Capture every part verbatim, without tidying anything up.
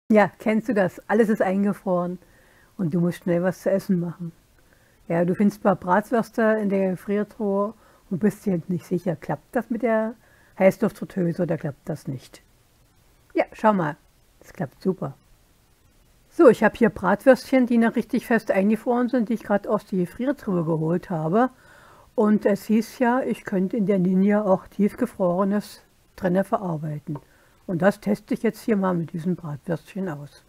Ja, kennst du das? Alles ist eingefroren und du musst schnell was zu essen machen. Ja, du findest ein paar Bratwürste in der Gefriertruhe und bist dir nicht sicher, klappt das mit der Heißluftfritteuse oder klappt das nicht? Ja, schau mal, das klappt super. So, ich habe hier Bratwürstchen, die noch richtig fest eingefroren sind, die ich gerade aus der Gefriertruhe geholt habe. Und es hieß ja, ich könnte in der Ninja auch tiefgefrorenes drinne verarbeiten. Und das teste ich jetzt hier mal mit diesen Bratwürstchen aus.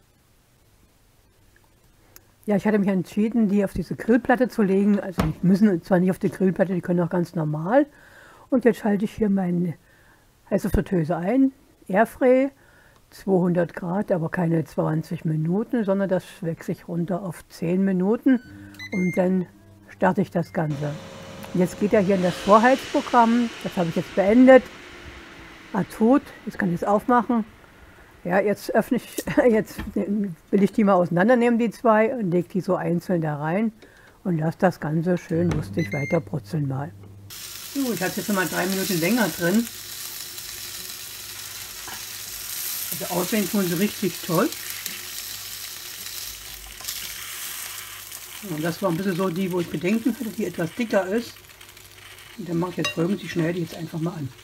Ja, ich hatte mich entschieden, die auf diese Grillplatte zu legen. Also die müssen zwar nicht auf die Grillplatte, die können auch ganz normal. Und jetzt schalte ich hier meine heiße Fritteuse ein, Airfryer, zweihundert Grad, aber keine zwanzig Minuten, sondern das wechsle ich runter auf zehn Minuten und dann starte ich das Ganze. Und jetzt geht er hier in das Vorheizprogramm, das habe ich jetzt beendet. Ah, tut, jetzt kann ich es aufmachen. Ja, jetzt öffne ich, jetzt will ich die mal auseinandernehmen, die zwei, und lege die so einzeln da rein und lasse das Ganze schön lustig weiter brutzeln mal. So, ich habe jetzt noch mal drei Minuten länger drin. Also aussehen tun sie richtig toll. Und das war ein bisschen so die, wo ich Bedenken hatte, die etwas dicker ist. Und dann mache ich jetzt folgendes, ich schneide die jetzt einfach mal an.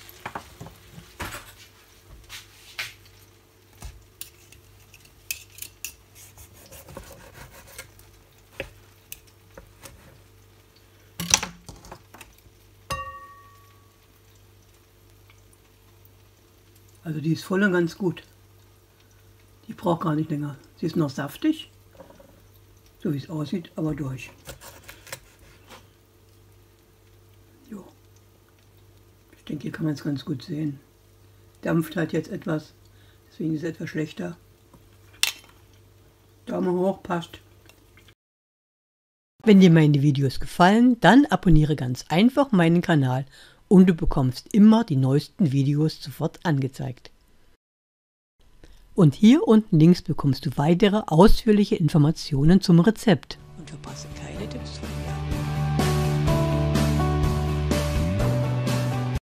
Also die ist voll und ganz gut. Die braucht gar nicht länger. Sie ist noch saftig, so wie es aussieht, aber durch. Jo. Ich denke, hier kann man es ganz gut sehen. Dampft halt jetzt etwas, deswegen ist es etwas schlechter. Daumen hoch, passt. Wenn dir meine Videos gefallen, dann abonniere ganz einfach meinen Kanal und du bekommst immer die neuesten Videos sofort angezeigt. Und hier unten links bekommst du weitere ausführliche Informationen zum Rezept. Und verpasse keine Tipps.